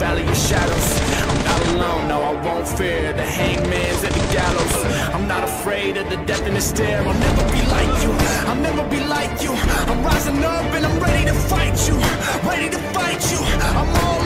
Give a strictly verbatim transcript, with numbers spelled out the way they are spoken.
valley of shadows. I'm not alone, no, I won't fear the hangman's at the gallows. I'm not afraid of the death in the stare. I'll never be like you, I'll never be like you. I'm rising up and I'm ready to fight you, ready to fight you. I'm all